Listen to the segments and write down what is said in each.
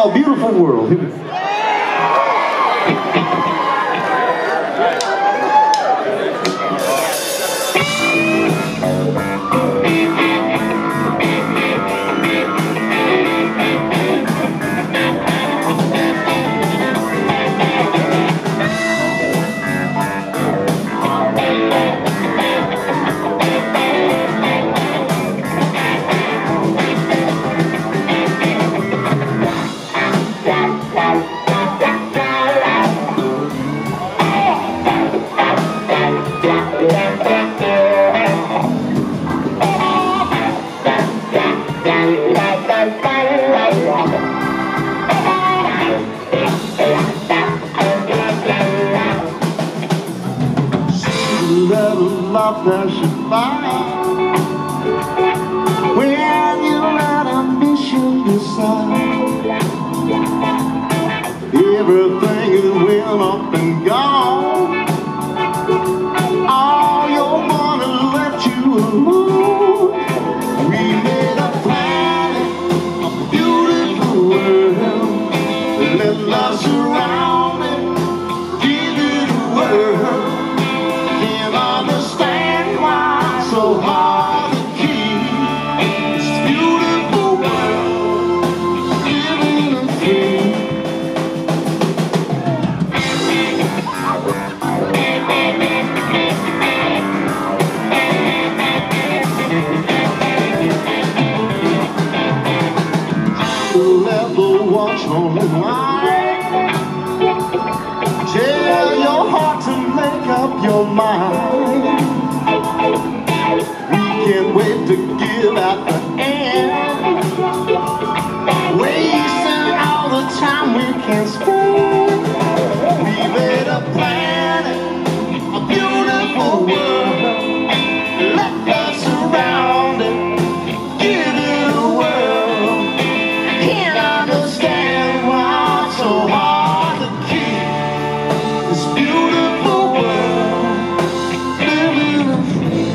called Beautiful World. Here we go. Love that you find when you let ambition decide. Everything is well up and gone. All your money left you alone. We made a planet, a beautiful world. Let love surround it, give it a world. So hard to keep this beautiful world, living and free. Let the watch on the line. Tell your heart to make up your mind. Can't wait to give at the end, wasting all the time we can spend. We made a planet, a beautiful world. Let us surround it, give it a whirl. I can't understand why it's so hard to keep this beautiful world living and free.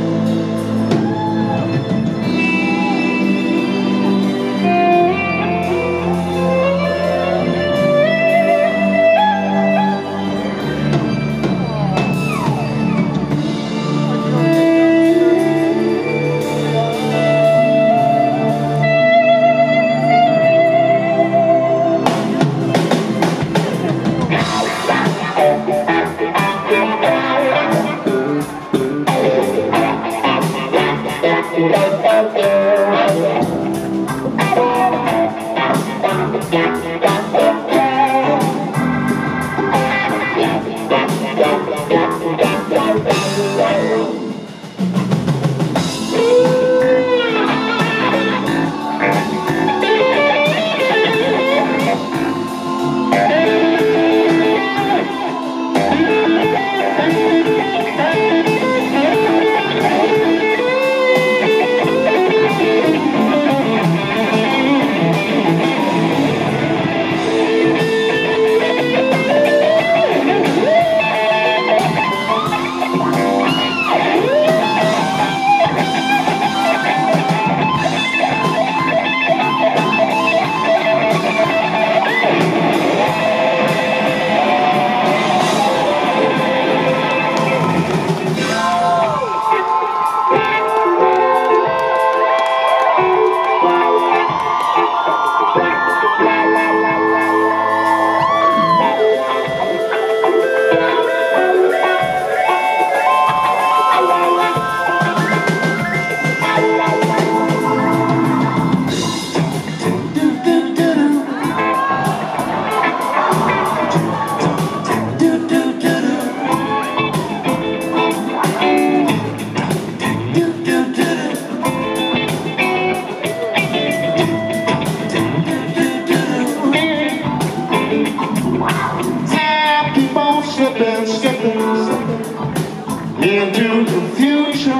Into the future,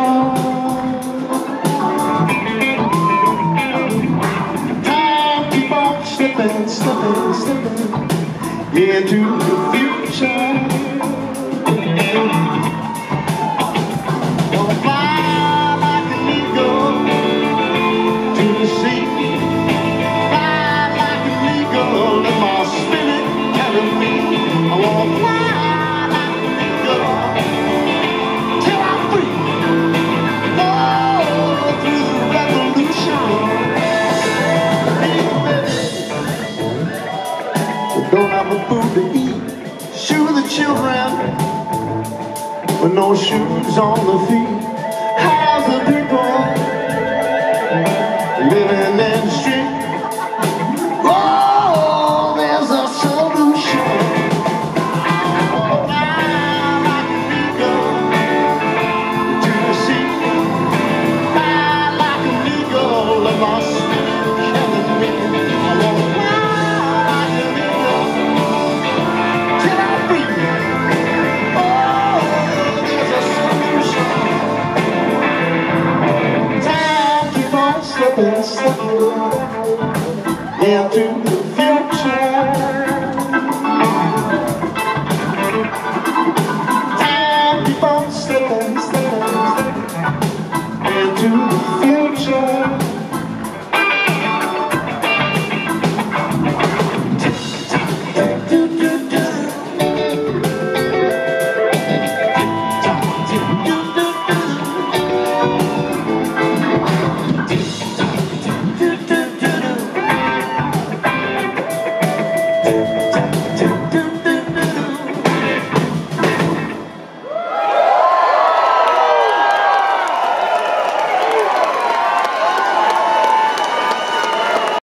time keep on slipping, slipping, slipping into the future. Fly like an eagle no shoes on the feet. How's the people living in the street? Oh, there's a solution. Fly like an eagle to the sea. Fly like an eagle in my sweet California. I wanna fly like an eagle till I breathe. Oh, there's a solution. Time keep on slipping, slipping into the future. Time keep on slipping, slipping into the future.